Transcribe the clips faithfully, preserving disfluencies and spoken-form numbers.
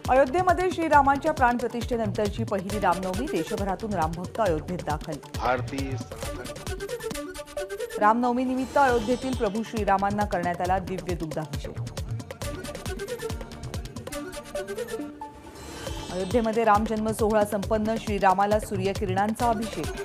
अयोध्येमध्ये श्रीरामांच्या प्राणप्रतिष्ठेनंतरची पहिली रामनवमी, देशभरातून रामभक्त अयोध्येत दाखल। भारतीय रामनवमी निमित्त अयोध्येतील प्रभू श्रीरामांना करण्यात आला दिव्य दुग्धाभिषेक। अयोध्येमध्ये राम जन्म सोहळा संपन्न, श्रीरामाला सूर्यकिरणांचा अभिषेक।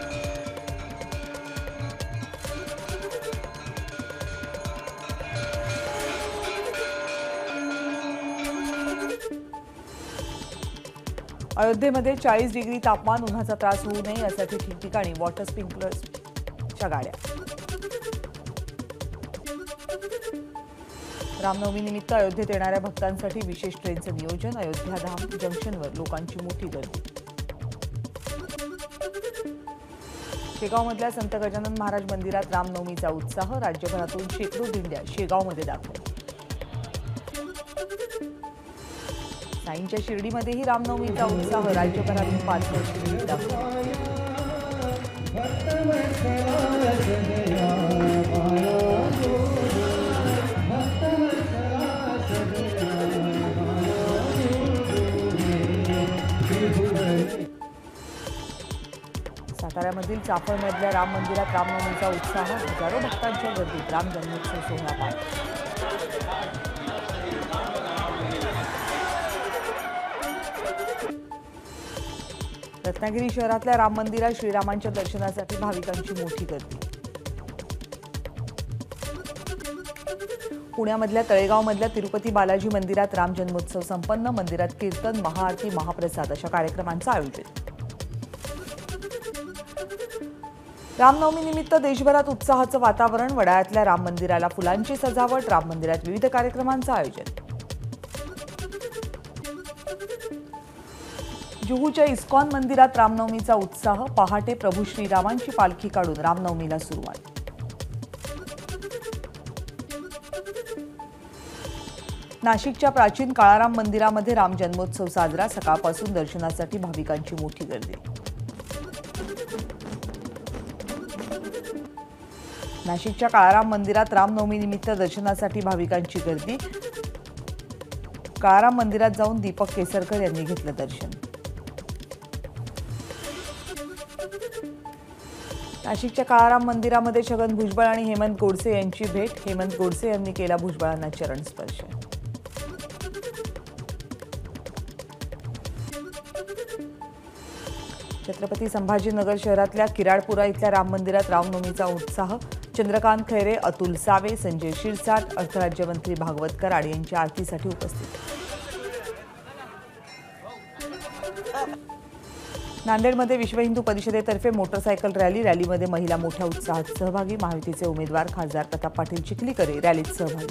अयोध्येमध्ये चाळीस डिग्री तापमान, उन्हाचा त्रास होऊ नये यासाठी ठिकठिकाणी वॉटर स्प्रिंकलर्सच्या गाड्या। रामनवमी निमित्त अयोध्येत येणाऱ्या भक्तांसाठी विशेष ट्रेनचं नियोजन, अयोध्या धाम जंक्शनवर लोकांची मोठी गर्दी। शेगावमधल्या संत गजानन महाराज मंदिरात रामनवमीचा उत्साह, राज्यभरातून शेकडो दिंड्या शेगावमध्ये दाखल। साईंच्या शिर्डीमध्येही रामनवमीचा उत्साह, राज्यभरातून पाच वर्षे दाखल। साताऱ्यामधील चाफळमधल्या राम मंदिरात रामनवमीचा उत्साह, हजारो भक्तांच्या गर्दीत राम जन्मोत्सव सोहळा पार। रत्नागिरी शहरातल्या राम मंदिरात श्रीरामांच्या दर्शनासाठी भाविकांची मोठी गर्दी। पुण्यामधल्या तळेगावमधल्या तिरुपती बालाजी मंदिरात राम जन्मोत्सव संपन्न, मंदिरात कीर्तन, महाआरती, महाप्रसाद अशा कार्यक्रमांचं आयोजन। रामनवमी निमित्त देशभरात उत्साहाचं वातावरण, वडाळ्यातल्या राम मंदिराला फुलांची सजावट, राम मंदिरात विविध कार्यक्रमांचं आयोजन। जुहूच्या इस्कॉन मंदिरात रामनवमीचा उत्साह, पहाटे प्रभू श्रीरामांची पालखी काढून रामनवमीला सुरुवात। नाशिकच्या प्राचीन काळाराम मंदिरामध्ये राम जन्मोत्सव साजरा, सकाळपासून दर्शनासाठी भाविकांची मोठी गर्दी। नाशिकच्या काळाराम मंदिरात रामनवमी निमित्त दर्शनासाठी भाविकांची गर्दी। काळाराम मंदिरात जाऊन दीपक केसरकर यांनी घेतलं दर्शन। नाशिकच्या काळाराम मंदिरामध्ये छगन भुजबळ आणि हेमंत गोडसे यांची भेट, हेमंत गोडसे यांनी केला भुजबळांना चरण स्पर्श। छत्रपती संभाजीनगर शहरातल्या किराडपुरा इथल्या राम मंदिरात रामनवमीचा उत्साह, चंद्रकांत खैरे, अतुल सावे, संजय शिरसाट, अर्थराज्यमंत्री भागवत कराड यांच्या आरतीसाठी उपस्थित। नांदेडमध्ये विश्व हिंदू परिषदेतर्फे मोटरसायकल रॅली, रॅलीमध्ये महिला मोठ्या उत्साहात सहभागी, महायुतीचे उमेदवार खासदार प्रताप पाटील चिखलीकर रॅलीत सहभागी।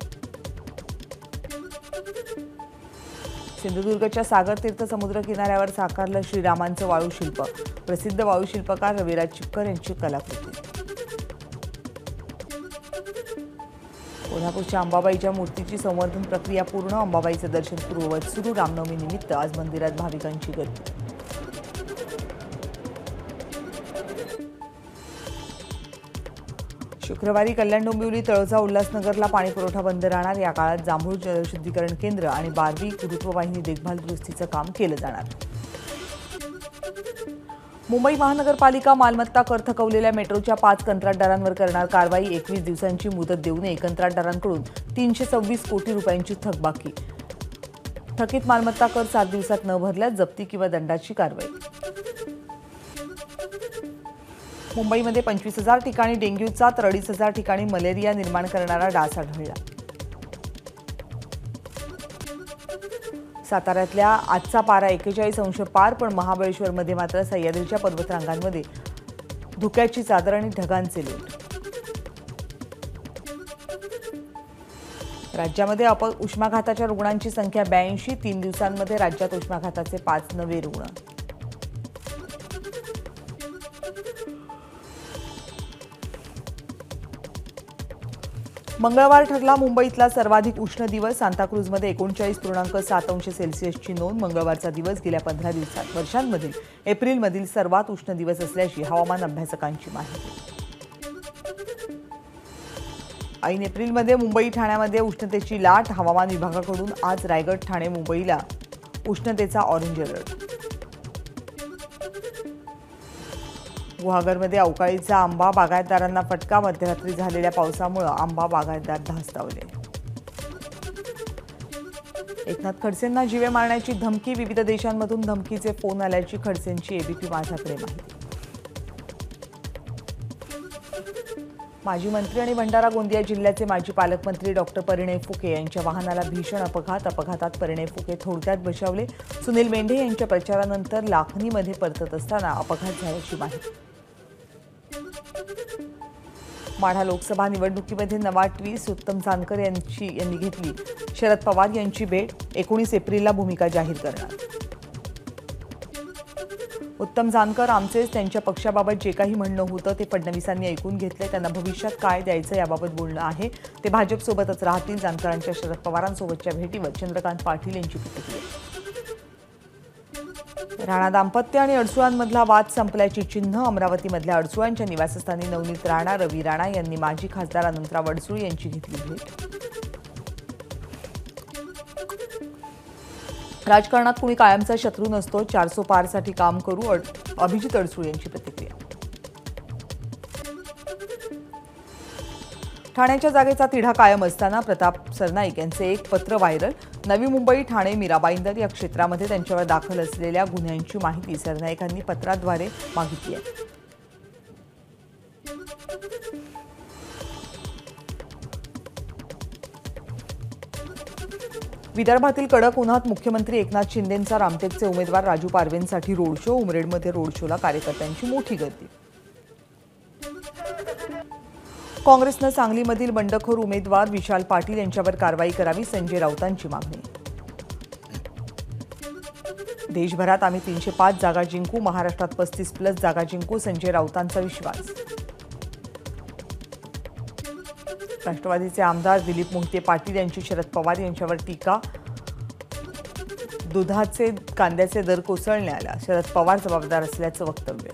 सिंधुदुर्गच्या सागर तीर्थ समुद्र किनाऱ्यावर साकारलं श्रीरामांचं वाळू शिल्प, प्रसिद्ध वाळू शिल्पकार रविराज चिपकर यांची कलाकृती। कोल्हापूरच्या अंबाबाईच्या मूर्तीची संवर्धन प्रक्रिया पूर्ण, अंबाबाईचं दर्शन पूर्ववत सुरू, रामनवमी निमित्त आज मंदिरात भाविकांची गर्दी। शुक्रवारी कल्याण डोंबिवली, तळोजा, उल्हासनगरला पाणीपुरवठा बंद राहणार, या काळात जांभूळ जलशुद्धीकरण केंद्र आणि बारवी गुरुत्ववाहिनी देखभाल दुरुस्तीचं काम केलं जाणार। मुंबई महानगरपालिका मालमत्ता कर थकवलेल्या मेट्रोच्या पाच कंत्राटदारांवर करणार कारवाई, एकवीस दिवसांची मुदत देऊ नये, कंत्राटदारांकडून तीनशे सव्वीस कोटी रुपयांची थकबाकी, थकीत मालमत्ता कर सात दिवसात न भरल्यास जप्ती किंवा दंडाची कारवाई। मुंबईमध्ये पंचवीस हजार ठिकाणी डेंग्यूचा तर अडीच हजार ठिकाणी मलेरिया निर्माण करणारा डास आढळला। साताऱ्यातल्या आजचा पारा एक्केचाळीस अंश पार, पण महाबळेश्वरमध्ये मात्र सह्याद्रीच्या पर्वतरांगांमध्ये धुक्याची चादर आणि ढगांचे लोट। राज्यामध्ये अप उष्माघाताच्या रुग्णांची संख्या ब्याऐंशी, तीन दिवसांमध्ये राज्यात उष्माघाताचे पाच नवे रुग्ण। मंगळवार ठरला मुंबईतला सर्वाधिक उष्ण दिवस, सांताक्रूजमध्ये एकोणचाळीस पूर्णांक सात अंश सेल्सिअसची नोंद। मंगळवारचा दिवस गेल्या पंधरा दिवसात वर्षांमधील एप्रिलमधील सर्वात उष्ण दिवस असल्याची हवामान अभ्यासकांची माहिती। ऐन एप्रिलमध्ये मुंबई ठाण्यामध्ये उष्णतेची लाट. हवामान विभागाकडून आज रायगड, ठाणे, मुंबईला उष्णतेचा ऑरेंज अलर्ट. गुहागरमध्ये अवकाळीचा आंबा, बागायतदारांना फटका. मध्यरात्री झालेल्या पावसामुळे आंबा बागायतदार धास्तावले. एकनाथ खडसेंना जीवे मारण्याची धमकी. विविध देशांमधून धमकीचे फोन आल्याची खडसेंची एबीपी माझाकडे माहिती. माजी मंत्री आणि भंडारा गोंदिया जिल्ह्याचे माजी पालकमंत्री डॉक्टर परिणय फुके यांच्या वाहनाला भीषण अपघात. अपघातात परिणय फुके थोडक्यात बचावले. सुनील मेंढे यांच्या प्रचारानंतर लाखनीमध्ये परतत असताना अपघात झाल्याची माहिती. माढा लोकसभा निवडणुकीमध्ये नवा ट्विस्ट. उत्तम जानकर यांची यांनी घेतली शरद पवार यांची भेट. एकोणीस एप्रिलला भूमिका जाहीर करणार. उत्तम जानकर आमचेच. त्यांच्या पक्षाबाबत जे काही म्हणणं होतं ते फडणवीसांनी ऐकून घेतलंय. त्यांना भविष्यात काय द्यायचं याबाबत बोलणं आहे. ते भाजपसोबतच राहतील. जानकरांच्या शरद पवारांसोबतच्या भेटीवर चंद्रकांत पाटील यांची प्रतिक्रिया. राणा दाम्पत्य आणि अडसुळांमधला वाद संपल्याची चिन्ह. अमरावतीमधल्या अडसुळांच्या निवासस्थानी नवनीत राणा, रवी राणा यांनी माजी खासदार अनंतराव अडसूळ यांची घेतली भेट. राजकारणात कुणी कायमचा शत्रू नसतो. चारसो पारसाठी काम करू. अभिजित अडसूळ यांची प्रतिक्रिया. ठाण्याच्या जागेचा तिढा कायम असताना प्रताप सरनाईक यांचे एक पत्र व्हायरल. नवी मुंबई, ठाणे, मीरा भाईंदर या क्षेत्रामध्ये त्यांच्यावर दाखल असलेल्या गुन्ह्यांची माहिती सरनाईकांनी पत्राद्वारे मागितली आहे. विदर्भातील कडक उन्हात मुख्यमंत्री एकनाथ शिंदेंचा रामटेकचे उमेदवार राजू पारवेंसाठी रोड शो. उमरेडमध्ये रोड शोला कार्यकर्त्यांची मोठी गर्दी. काँग्रेसनं सांगलीमधील बंडखोर उमेदवार विशाल पाटील यांच्यावर कारवाई करावी. संजय राऊतांची मागणी. देशभरात आम्ही तीनशे पाच जागा जिंकू. महाराष्ट्रात पस्तीस प्लस जागा जिंकू. संजय राऊतांचा विश्वास. राष्ट्रवादीचे आमदार दिलीप मोहिते पाटील यांची शरद पवार यांच्यावर टीका. दुधाचे, कांद्याचे दर कोसळण्याला शरद पवार जबाबदार असल्याचं वक्तव्य.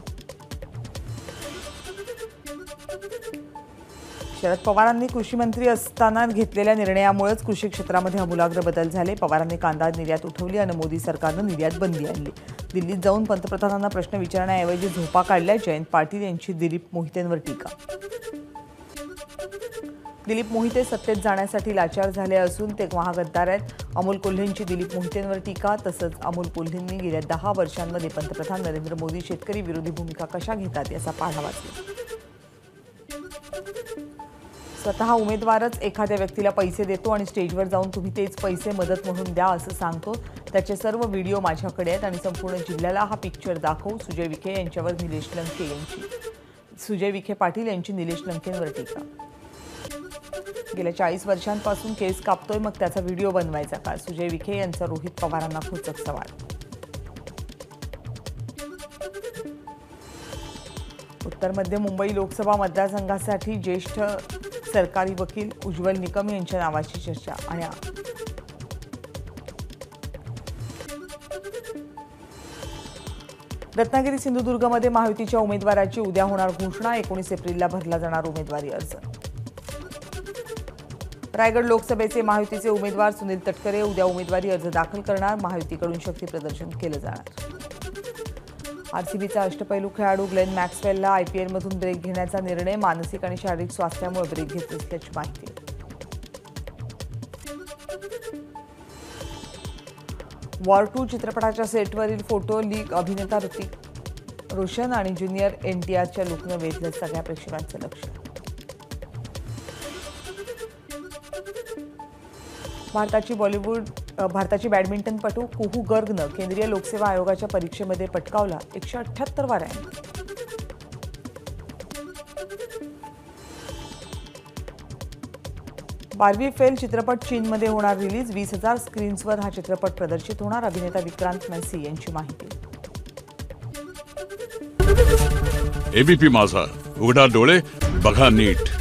शरद पवारांनी कृषी मंत्री असताना घेतलेल्या निर्णयामुळेच कृषी क्षेत्रामध्ये आमूलाग्र बदल झाले. पवारांनी कांदा निर्यात उठवली आणि मोदी सरकारनं निर्यात बंदी आणली. दिल्लीत जाऊन पंतप्रधानांना प्रश्न विचारण्याऐवजी झोपा काढल्या. जयंत पाटील यांची दिलीप मोहितेंवर टीका. दिलीप मोहिते सत्तेत जाण्यासाठी लाचार झाले असून ते महागद्दार आहेत. अमोल कोल्हेंची दिलीप मोहितेंवर टीका. तसंच अमोल कोल्हेंनी गेल्या दहा वर्षांमध्ये पंतप्रधान नरेंद्र मोदी शेतकरी विरोधी भूमिका कशा घेतात याचा पाढा वाचला. स्वतः उमेदवारच एखाद्या व्यक्तीला पैसे देतो आणि स्टेजवर जाऊन तुम्ही तेच पैसे मदत म्हणून द्या असं सांगतो. त्याचे सर्व व्हिडिओ माझ्याकडे आहेत आणि संपूर्ण जिल्ह्याला हा पिक्चर दाखवू. सुजय विखे यांच्यावर निलेश लंके यांची सुजय विखे पाटील यांची निलेश लंकेंवर टीका. गेल्या चाळीस वर्षांपासून केस कापतोय, मग त्याचा व्हिडिओ बनवायचा का? सुजय विखे यांचा रोहित पवारांना खोचक सवाल. उत्तर मध्य मुंबई लोकसभा मतदारसंघासाठी ज्येष्ठ सरकारी वकील उज्ज्वल निकम यांच्या नावाची चर्चा. आणि रत्नागिरी सिंधुदुर्गमध्ये महायुतीच्या उमेदवाराची उद्या होणार घोषणा. एकोणीस एप्रिलला भरला जाणार उमेदवारी अर्ज. रायगड लोकसभेचे महायुतीचे उमेदवार सुनील तटकरे उद्या उमेदवारी अर्ज दाखल करणार. महायुतीकडून शक्ती प्रदर्शन केलं जाणार. आरसीबीचा अष्टपैलू खेळाडू ग्लेन मॅक्सवेलला आयपीएलमधून ब्रेक घेण्याचा निर्णय. मानसिक आणि शारीरिक स्वास्थ्यामुळे ब्रेक घेत असल्याची माहिती. वॉर टू चित्रपटाच्या सेटवरील फोटो लीक. अभिनेता ऋतिक रोशन आणि ज्युनियर एन टी आरच्या लुकनं वेधलं सगळ्या प्रेक्षकांचं लक्ष. भारताची बॉलिवूड भारताची बॅडमिंटनपटू कुहू गर्गनं केंद्रीय लोकसेवा आयोगाच्या परीक्षेमध्ये पटकावला एकशे अठ्ठ्याहत्तरवा रँक. बार्बी फेल चित्रपट चीनमध्ये होणार रिलीज. वीस हजार स्क्रीन्सवर हा चित्रपट प्रदर्शित होणार. अभिनेता विक्रांत मैसी यांची माहिती. एबीपी माझा, उघडा डोळे बघा नीट.